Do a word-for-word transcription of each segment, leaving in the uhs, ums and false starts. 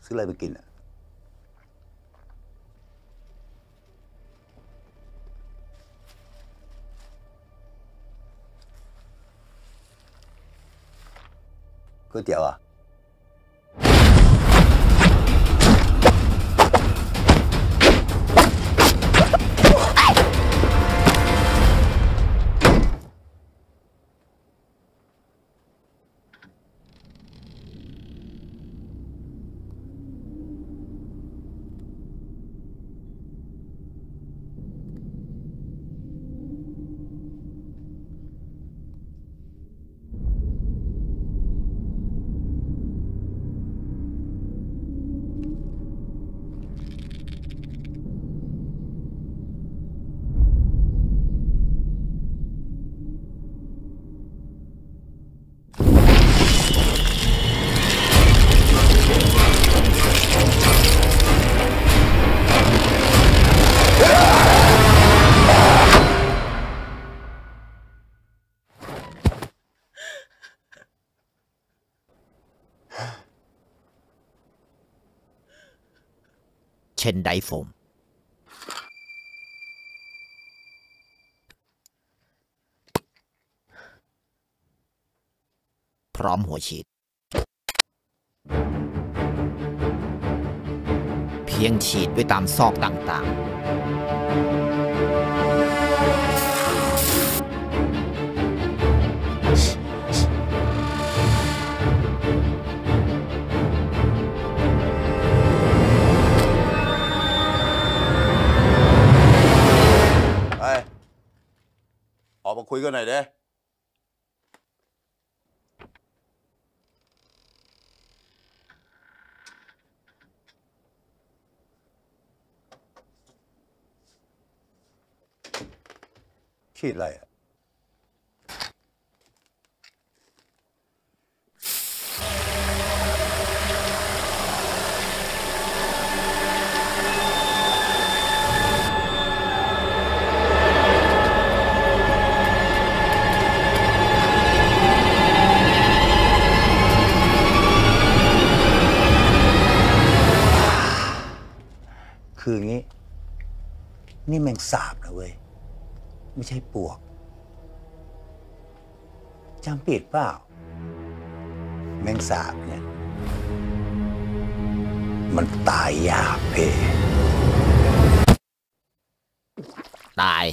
ซื้ออะไรไปกินอ่ะก๋วยเตี๋ยวอ่ะเช่นไดโฟมพร้อมหัวฉีดเพียงฉีดไว้ตามซอกต่างๆออกมาคุยกันหน่อยเด้ขีดอะไรอ่ะคืองี้นี่แมงสาบนะเว้ยไม่ใช่ปวกจำผิดเปล่าแมงสาบเนี่ยมันตายยากเพตาย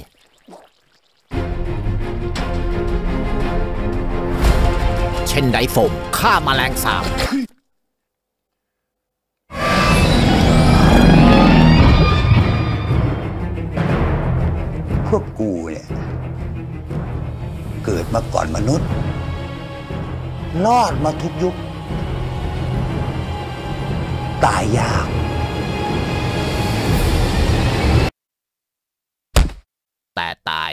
เช่นไดโฟมฆ่าแมลงสาบพวกกูเนี่ยเกิดมาก่อนมนุษย์รอดมาทุกยุคตายยากแต่ตาย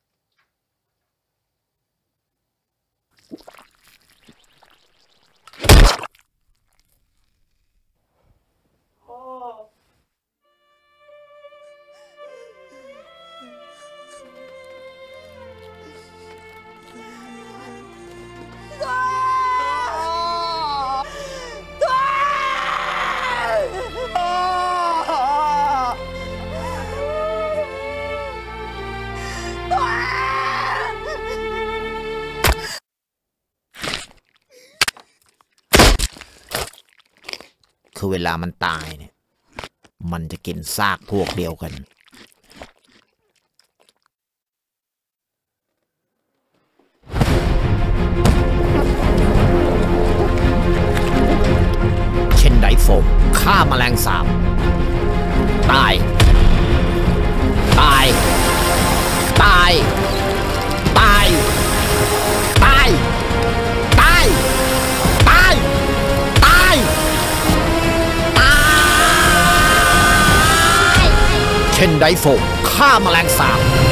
คือเวลามันตายเนี่ยมันจะกินซากพวกเดียวกันเช่นไดโฟมฆ่าแมลงสาบตายตายตายตายตายตายตายตายเช่นไดโฟมฆ่าแมลงสาบ